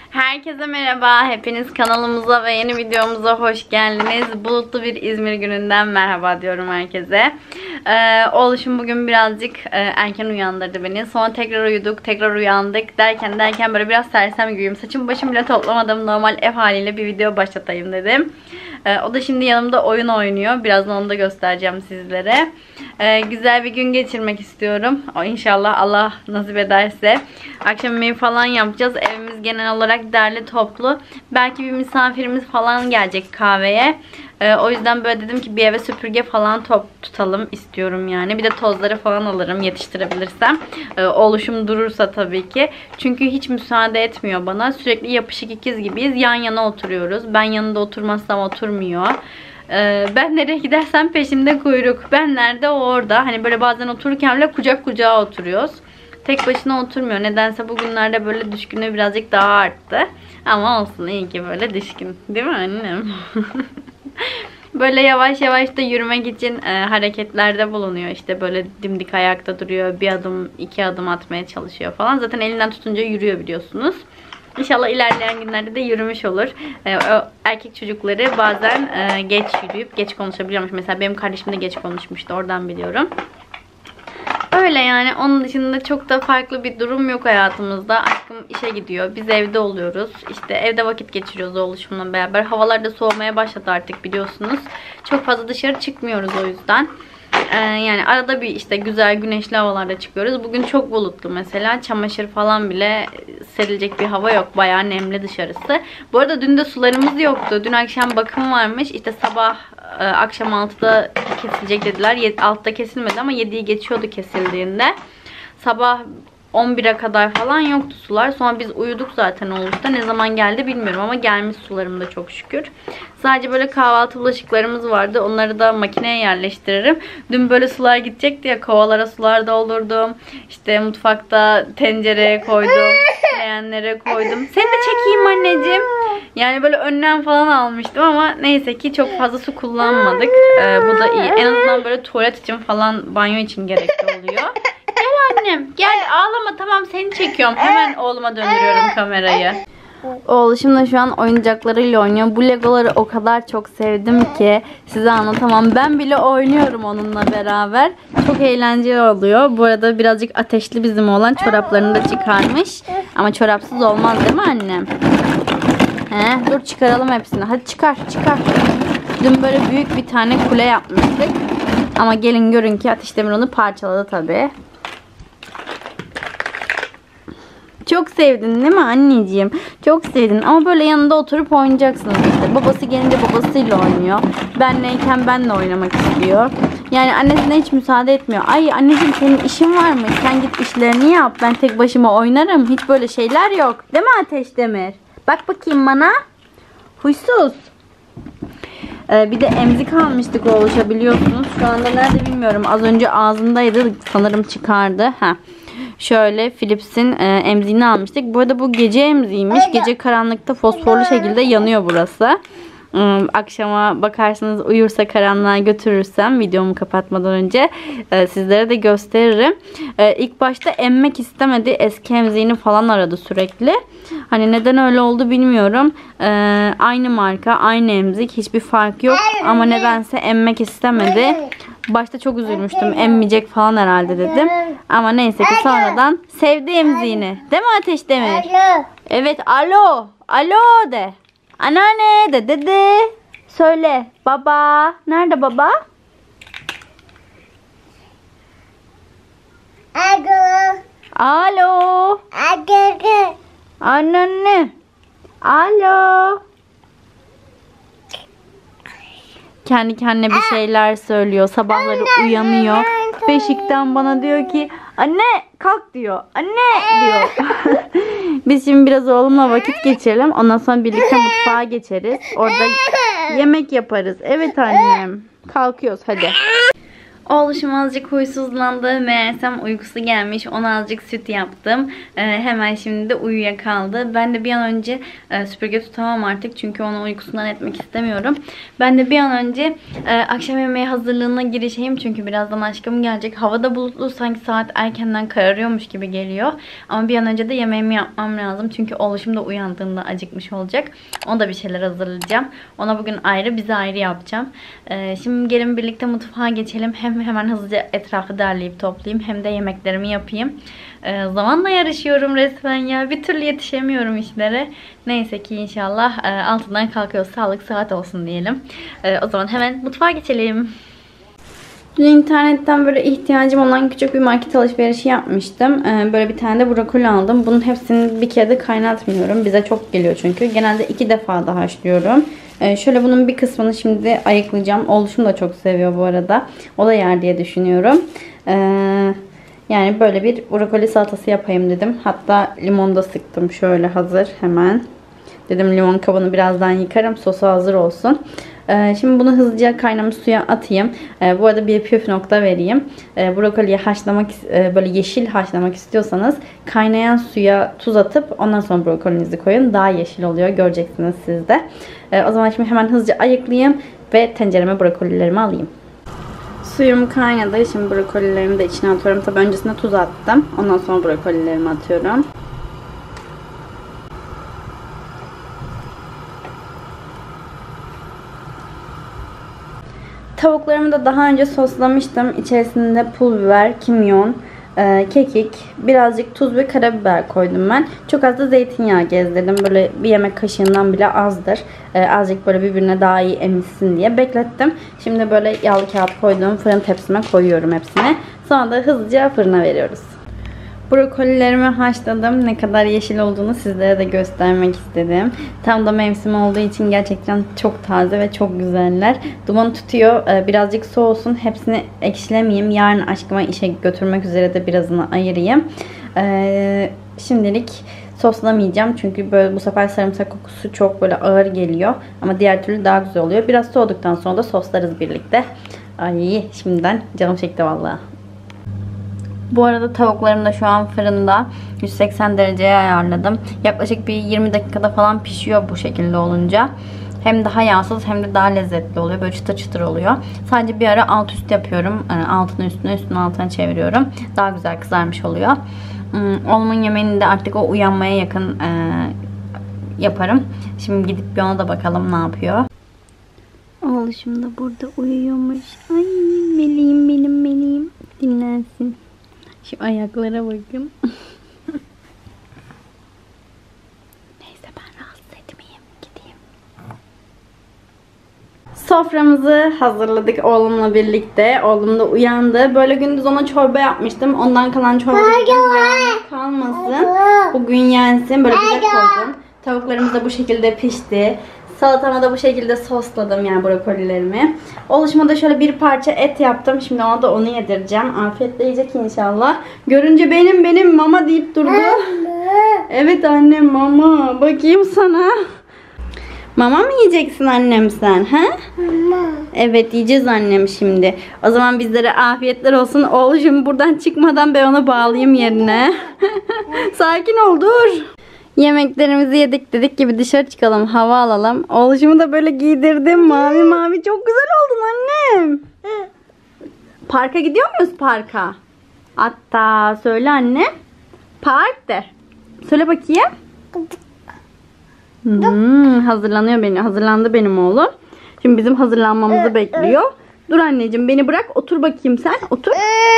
Herkese merhaba. Hepiniz kanalımıza ve yeni videomuza hoş geldiniz. Bulutlu bir İzmir gününden merhaba diyorum herkese. Oğluşum bugün birazcık erken uyandırdı beni. Sonra tekrar uyuduk, tekrar uyandık derken böyle biraz sersem gibiyim. Saçımı başımı bile toplamadım. Normal ev haliyle bir video başlatayım dedim. O da şimdi yanımda oyun oynuyor. Birazdan onu da göstereceğim sizlere. Güzel bir gün geçirmek istiyorum. İnşallah Allah nasip ederse. Akşam yemeği falan yapacağız. Evimiz genel olarak derli toplu. Belki bir misafirimiz falan gelecek kahveye. O yüzden böyle dedim ki bir eve süpürge falan tutalım istiyorum yani. Bir de tozları falan alırım yetiştirebilirsem. Oluşum durursa tabii ki. Çünkü hiç müsaade etmiyor bana. Sürekli yapışık ikiz gibiyiz. Yan yana oturuyoruz. Ben yanında oturmazsam oturmuyor. Ben nereye gidersem peşimde kuyruk. Ben nerede o orada. Hani böyle bazen otururken bile kucak kucağa oturuyoruz. Tek başına oturmuyor. Nedense bugünlerde böyle düşkünlüğü birazcık daha arttı. Ama olsun, iyi ki böyle düşkün. Değil mi annem? Böyle yavaş yavaş da yürümek için hareketlerde bulunuyor. İşte böyle dimdik ayakta duruyor. Bir adım, iki adım atmaya çalışıyor falan. Zaten elinden tutunca yürüyor biliyorsunuz. İnşallah ilerleyen günlerde de yürümüş olur. O erkek çocukları bazen geç yürüyüp geç konuşabiliyormuş. Mesela benim kardeşim de geç konuşmuştu. Oradan biliyorum. Öyle yani. Onun dışında çok da farklı bir durum yok hayatımızda. Aşkım işe gidiyor. Biz evde oluyoruz. İşte evde vakit geçiriyoruz oğluşumla beraber. Havalar da soğumaya başladı artık biliyorsunuz. Çok fazla dışarı çıkmıyoruz o yüzden. Yani arada bir işte güzel güneşli havalarda çıkıyoruz. Bugün çok bulutlu mesela. Çamaşır falan bile serilecek bir hava yok. Bayağı nemli dışarısı. Bu arada dün de sularımız yoktu. Dün akşam bakım varmış. İşte sabah akşam 6'da kesilecek dediler. 6'da kesilmedi ama 7'yi geçiyordu kesildiğinde. Sabah 11'e kadar falan yoktu sular. Sonra biz uyuduk zaten oluşta. Ne zaman geldi bilmiyorum ama gelmiş sularım da çok şükür. Sadece böyle kahvaltı bulaşıklarımız vardı. Onları da makineye yerleştiririm. Dün böyle sular gidecekti ya, kovalara sular doldurdum. İşte mutfakta tencereye koydum. Leğenlere koydum. Seni de çekeyim anneciğim. Yani böyle önlem falan almıştım ama neyse ki çok fazla su kullanmadık. Bu da iyi. En azından böyle tuvalet için falan, banyo için gerekli oluyor. Gel annem. Gel, ağlama, tamam, seni çekiyorum. Hemen oğluma döndürüyorum kamerayı. Oğluşum da şu an oyuncaklarıyla oynuyor. Bu legoları o kadar çok sevdim ki size anlatamam. Ben bile oynuyorum onunla beraber. Çok eğlenceli oluyor. Bu arada birazcık ateşli bizim oğlan. Çoraplarını da çıkarmış. Ama çorapsız olmaz değil mi annem? Dur çıkaralım hepsini. Hadi çıkar. Dün böyle büyük bir tane kule yapmıştık. Ama gelin görün ki Ateş Demir onu parçaladı tabii. Çok sevdin değil mi anneciğim? Çok sevdin ama böyle yanında oturup oynayacaksınız işte. Babası gelince babasıyla oynuyor. Benleyken benle oynamak istiyor. Yani annesine hiç müsaade etmiyor. Ay anneciğim, senin işin var mı? Sen git işlerini yap. Ben tek başıma oynarım. Hiç böyle şeyler yok. Değil mi Ateş Demir? Bak bakayım bana. Huysuz. Bir de emzik almıştık oğluşa biliyorsunuz. Şu anda nerede bilmiyorum. Az önce ağzındaydı. Sanırım çıkardı. Şöyle Philips'in emziğini almıştık. Bu arada bu gece emziğiymiş. Gece karanlıkta fosforlu şekilde yanıyor burası. Akşama bakarsınız, uyursa karanlığa götürürsem videomu kapatmadan önce sizlere de gösteririm. İlk başta emmek istemedi. Eski emziğini falan aradı sürekli. Hani neden öyle oldu bilmiyorum. Aynı marka, aynı emzik, hiçbir fark yok. Ama nedense emmek istemedi. Başta çok üzülmüştüm. Emmeyecek falan herhalde dedim. Ama neyse ki sonradan sevdi emziğini. Değil mi Ateş Demir? Alo. Evet, alo. Alo de. Anneanne de, dede. Söyle. Baba. Nerede baba? Alo. Alo. Anneanne. Alo. Kendi kendine bir şeyler söylüyor. Sabahları uyanıyor. Beşikten bana diyor ki anne kalk diyor. Anne diyor. Biz şimdi biraz oğlumla vakit geçirelim. Ondan sonra birlikte mutfağa geçeriz. Orada yemek yaparız. Evet annem. Kalkıyoruz hadi. Oğluşum azıcık huysuzlandı. Meğersem uykusu gelmiş. Ona azıcık süt yaptım. Hemen şimdi de uyuyakaldı. Ben de bir an önce süpürge tutamam artık. Çünkü onu uykusundan etmek istemiyorum. Ben de bir an önce akşam yemeği hazırlığına girişeyim. Çünkü birazdan aşkım gelecek. Havada bulutlu, sanki saat erkenden kararıyormuş gibi geliyor. Ama bir an önce de yemeğimi yapmam lazım. Çünkü oğluşum da uyandığında acıkmış olacak. Ona da bir şeyler hazırlayacağım. Ona bugün ayrı, bize ayrı yapacağım. Şimdi gelin birlikte mutfağa geçelim. Hemen hızlıca etrafı derleyip toplayayım. Hem de yemeklerimi yapayım. Zamanla yarışıyorum resmen ya. Bir türlü yetişemiyorum işlere. Neyse ki inşallah altından kalkıyoruz. Sağlık saat olsun diyelim. O zaman hemen mutfağa geçelim. Dün internetten böyle ihtiyacım olan küçük bir market alışverişi yapmıştım. Böyle bir tane de brokoli aldım. Bunun hepsini bir kere de kaynatmıyorum. Bize çok geliyor çünkü. Genelde 2 defa da haşlıyorum. Şöyle bunun bir kısmını şimdi ayıklayacağım. Oğluşum da çok seviyor bu arada. O da yer diye düşünüyorum. Yani böyle bir brokoli salatası yapayım dedim. Hatta limon da sıktım şöyle hazır hemen. Dedim limon kabını birazdan yıkarım. Sosu hazır olsun. Şimdi bunu hızlıca kaynamış suya atayım. Bu arada bir püf nokta vereyim. Brokoliyi haşlamak, böyle yeşil haşlamak istiyorsanız kaynayan suya tuz atıp ondan sonra brokolinizi koyun. Daha yeşil oluyor. Göreceksiniz siz de. O zaman şimdi hemen hızlıca ayıklayayım ve tencereme brokolilerimi alayım. Suyum kaynadı. Şimdi brokolilerimi de içine atıyorum. Tabii öncesinde tuz attım. Ondan sonra brokolilerimi atıyorum. Tavuklarımı da daha önce soslamıştım. İçerisinde pul biber, kimyon, kekik, birazcık tuz ve karabiber koydum ben. Çok az da zeytinyağı gezdirdim. Böyle bir yemek kaşığından bile azdır. Azıcık böyle birbirine daha iyi emilsin diye beklettim. Şimdi böyle yağlı kağıt koyduğum fırın tepsime koyuyorum hepsini. Sonra da hızlıca fırına veriyoruz. Brokolilerimi haşladım. Ne kadar yeşil olduğunu sizlere de göstermek istedim. Tam da mevsim olduğu için gerçekten çok taze ve çok güzeller. Duman tutuyor. Birazcık soğusun. Hepsini ekşilemeyeyim. Yarın aşkıma işe götürmek üzere de birazını ayırayım. Şimdilik soslamayacağım. Çünkü böyle bu sefer sarımsak kokusu çok böyle ağır geliyor. Ama diğer türlü daha güzel oluyor. Biraz soğuduktan sonra da soslarız birlikte. Ay şimdiden canım çekti vallahi. Bu arada tavuklarım da şu an fırında 180 dereceye ayarladım. Yaklaşık bir 20 dakikada falan pişiyor bu şekilde olunca. Hem daha yağsız hem de daha lezzetli oluyor. Böyle çıtır çıtır oluyor. Sadece bir ara alt üst yapıyorum. Altını üstüne, üstünü altına çeviriyorum. Daha güzel kızarmış oluyor. Oğlumun yemeğini de artık o uyanmaya yakın yaparım. Şimdi gidip bir ona da bakalım ne yapıyor. Oğluşum da burada uyuyormuş. Ay meleğim benim meleğim. Dinlensin. Şu ayaklara bakın. Neyse ben rahatsız etmeyeyim. Gideyim. Soframızı hazırladık oğlumla birlikte. Oğlum da uyandı. Böyle gündüz ona çorba yapmıştım. Ondan kalan çorba kalmasın. Bugün yensin. Böyle bize koydum. Tavuklarımız da bu şekilde pişti. Salatama da bu şekilde sosladım yani brokolilerimi. Oluşuma da şöyle bir parça et yaptım. Şimdi ona da onu yedireceğim. Afiyetle yiyecek inşallah. Görünce benim mama deyip durdu. Evet annem mama. Bakayım sana. Mama mı yiyeceksin annem sen? He? Mama. Evet yiyeceğiz annem şimdi. O zaman bizlere afiyetler olsun. Oğluşum buradan çıkmadan ben onu bağlayayım yerine. Sakin ol dur. Yemeklerimizi yedik dedik gibi dışarı çıkalım, hava alalım. Oğluşumu da böyle giydirdim. Mavi mavi çok güzel oldun annem. Parka gidiyor muyuz parka? Hatta söyle anne. Park de. Söyle bakayım. Hazırlandı benim oğlum. Şimdi bizim hazırlanmamızı bekliyor. Dur anneciğim beni bırak otur bakayım sen. Otur.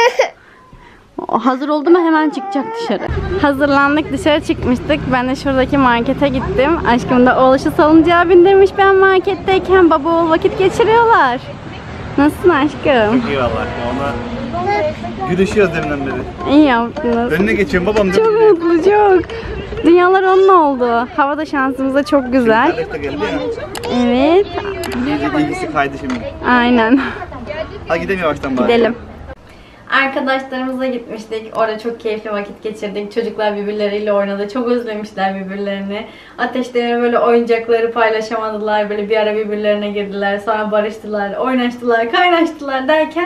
Hazır oldu mu hemen çıkacak dışarı. Hazırlandık dışarı çıkmıştık. Ben de şuradaki markete gittim. Aşkım da oğluşu salıncağa bindirmiş. Ben marketteyken baba oğul vakit geçiriyorlar. Nasılsın aşkım? İyi vallahi ona gülüşüyoruz deminden beri. İyi yaptınız. Önüne geçiyorum babam. Çok mutlu çok. Dünyalar onun oldu. Hava da şansımıza çok güzel. Kardeş de geldi ya. Evet. İyice ilgisi kaydı şimdi. Aynen. Hadi gidelim yavaştan bari. Gidelim. Arkadaşlarımıza gitmiştik. Orada çok keyifli vakit geçirdik. Çocuklar birbirleriyle oynadı. Çok özlemişler birbirlerini. Ateşte böyle oyuncakları paylaşamadılar. Böyle bir ara birbirlerine girdiler. Sonra barıştılar, oynaştılar, kaynaştılar derken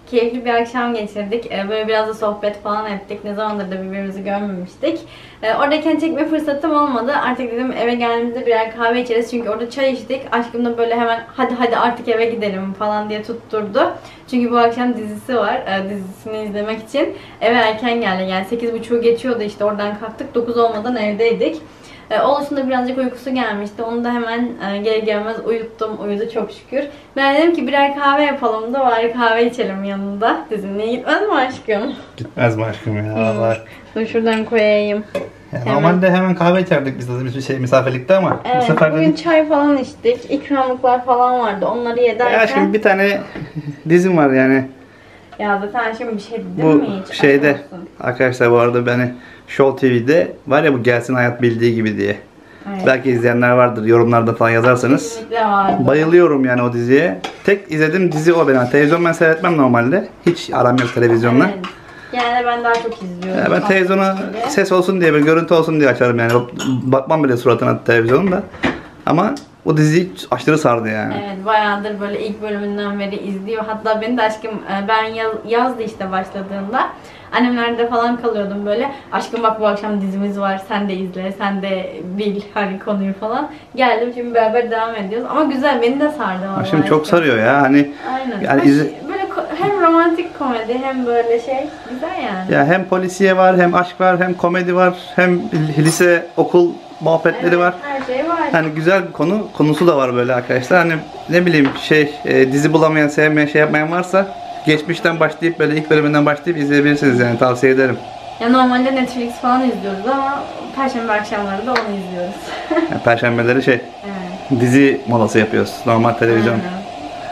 Keyifli bir akşam geçirdik. Böyle biraz da sohbet falan ettik. Ne zamandır da birbirimizi görmemiştik. Oradayken çekme fırsatım olmadı. Artık dedim eve geldiğimizde birer kahve içeriz. Çünkü orada çay içtik. Aşkım da böyle hemen hadi artık eve gidelim falan diye tutturdu. Çünkü bu akşam dizisi var. Dizisini izlemek için eve erken geldi. Yani 8.30'u geçiyordu işte, oradan kalktık. 9 olmadan evdeydik. Oğluş'un da birazcık uykusu gelmişti. Onu da hemen gelir gelmez uyuttum. Uyudu çok şükür. Ben dedim ki birer kahve yapalım da bari kahve içelim yanında. Dizimle gitmez mi aşkım? Gitmez mi aşkım ya vallahi. Dur şuradan koyayım. Ya normalde hemen kahve içerdik biz de bir şey misafirlikte ama Evet, bu sefer bugün dedik. çay falan içtik. İkramlıklar falan vardı. Onları yederken... Ya aşkım bir tane dizim var yani. Ya zaten şimdi bir şey dedim Bu mi hiç? şeyde Aşk olsun. arkadaşlar, bu arada beni Show TV'de var ya, bu Gelsin Hayat Bildiği Gibi diye. Evet. Belki izleyenler vardır, yorumlarda falan yazarsanız. Kesinlikle vardı. Bayılıyorum yani o diziye. Tek izlediğim dizi o benim. Televizyon ben seyretmem normalde. Hiç aram yok televizyonla. Evet. Yani ben daha çok izliyorum. Ya ben televizyona ses olsun diye, bir görüntü olsun diye açarım yani. Bakmam bile suratına televizyonun da. Ama o dizi aşırı sardı yani. Evet, bayağıdır böyle ilk bölümünden beri izliyor. Hatta beni de aşkım, ben yazdı işte başladığında. Annemlerde falan kalıyordum böyle. Aşkım bak bu akşam dizimiz var. Sen de izle, sen de bil hani konuyu falan. Geldim şimdi beraber devam ediyoruz. Ama güzel, beni de sardı vallahi. Şimdi çok sarıyor ya. Hani Aynen. yani Böyle hem romantik komedi hem böyle şey güzel yani. ya hem polisiye var, hem aşk var, hem komedi var, hem lise, okul muhabbetleri Evet, var. her şey var. Hani güzel bir konusu da var böyle arkadaşlar. Hani ne bileyim dizi bulamayan, sevmeyen, şey yapmayan varsa geçmişten başlayıp böyle ilk bölümünden başlayıp izleyebilirsiniz yani, tavsiye ederim. Ya normalde Netflix falan izliyoruz ama Perşembe akşamları da onu izliyoruz. Yani Perşembeleri Evet. dizi molası yapıyoruz. Normal televizyon. Aynen.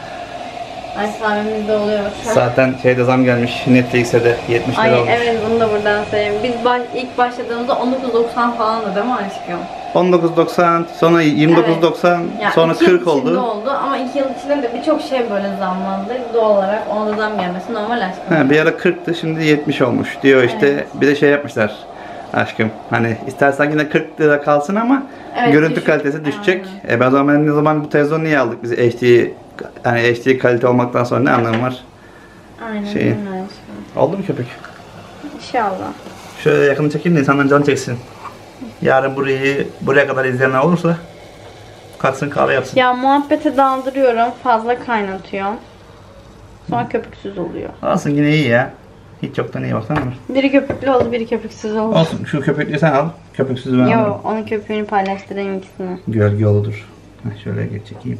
Ay kahvemiz de oluyor. Zaten zam gelmiş Netflix'e de 70 lira Ay olmuş. evet, bunu da buradan söyleyeyim. Biz ilk başladığımızda 19.90 falandı değil mi aşkım? 19.90, sonra 29.90, Ya sonra 2 yıl 40 içinde oldu. ama 2 yıl içinde de birçok şey böyle zamlandı. Doğal olarak ona da zam gelmesi normal aşkım. Ha, bir ara 40'tı, şimdi 70 olmuş diyor işte. Evet. Bir de şey yapmışlar aşkım. Hani istersen yine 40 lira kalsın ama Evet, görüntü düşük. kalitesi düşecek. Aynen. Ben o zaman ne zaman bu televizyonu niye aldık? Biz HD, hani HD kalite olmaktan sonra ne anlamı var? Aynen Şey. öyle aşkım. Oldu mu köpek? İnşallah. Şöyle yakını çekeyim de insanların canı çeksin. Yarın buraya kadar izleyenler olursa kalksın kahve yapsın. Ya muhabbete daldırıyorum. Fazla kaynatıyorum. Sonra köpüksüz oluyor. Olsun, yine iyi ya. Hiç yoktan iyi, baksana. Biri köpüklü oldu, biri köpüksüz oldu. Olsun, şu köpüklüyü sen al. Köpüksüzü ben alırım. Yo, onun köpüğünü paylaştırayım ikisini. Gölge oludur. Şöyle geç çekeyim.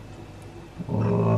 Oh.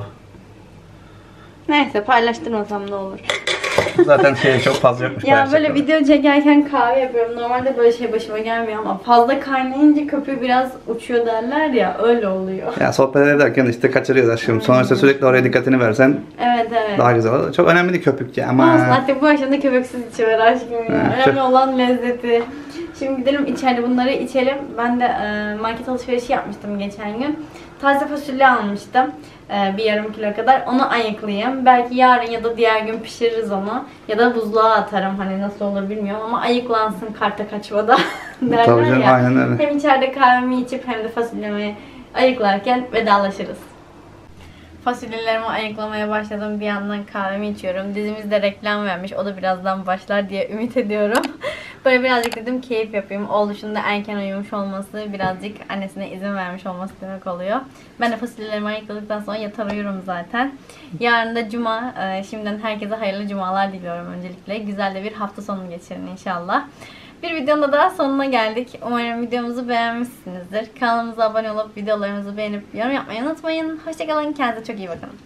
Neyse, paylaştırmasam da olur. Zaten çok fazla yokmuş. Ya böyle paylaşacak video çekerken kahve yapıyorum. Normalde böyle şey başıma gelmiyor ama fazla kaynayınca köpüğü biraz uçuyor derler ya, öyle oluyor. ya sohbet ederken işte kaçırıyoruz aşkım. Sonuçta sürekli oraya dikkatini versen Evet evet. daha güzel olur. Çok önemli değil köpük ya Olsun, ama. hatta bu akşam da köpüksüz içiver aşkım ya. Ha, Önemli olan lezzeti. Şimdi gidelim içeride bunları içelim. Ben de market alışverişi yapmıştım geçen gün. Taze fasulye almıştım. Bir yarım kilo kadar. Onu ayıklayayım. Belki yarın ya da diğer gün pişiririz onu. Ya da buzluğa atarım. Hani nasıl olur bilmiyorum ama ayıklansın karta kaçmada derler Tabii canım, ya. aynen öyle. Hem içeride kahvemi içip hem de fasulyemi ayıklarken vedalaşırız. Fasulyelerimi ayıklamaya başladım. Bir yandan kahvemi içiyorum. Dizimizde reklam vermiş. O da birazdan başlar diye ümit ediyorum. Böyle birazcık dedim keyif yapayım. Oğluşun da erken uyumuş olması, birazcık annesine izin vermiş olması demek oluyor. Ben de fasulyelerimi ayıkladıktan sonra yatar uyurum zaten. Yarın da cuma. Şimdiden herkese hayırlı cumalar diliyorum öncelikle. Güzel de bir hafta sonu geçirin inşallah. Bir videonun da daha sonuna geldik. Umarım videomuzu beğenmişsinizdir. Kanalımıza abone olup videolarımızı beğenip yorum yapmayı unutmayın. Hoşçakalın. Kendinize çok iyi bakın.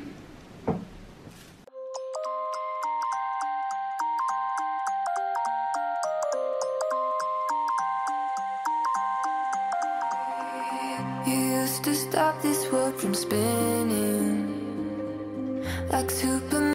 You used to stop this world from spinning like Superman.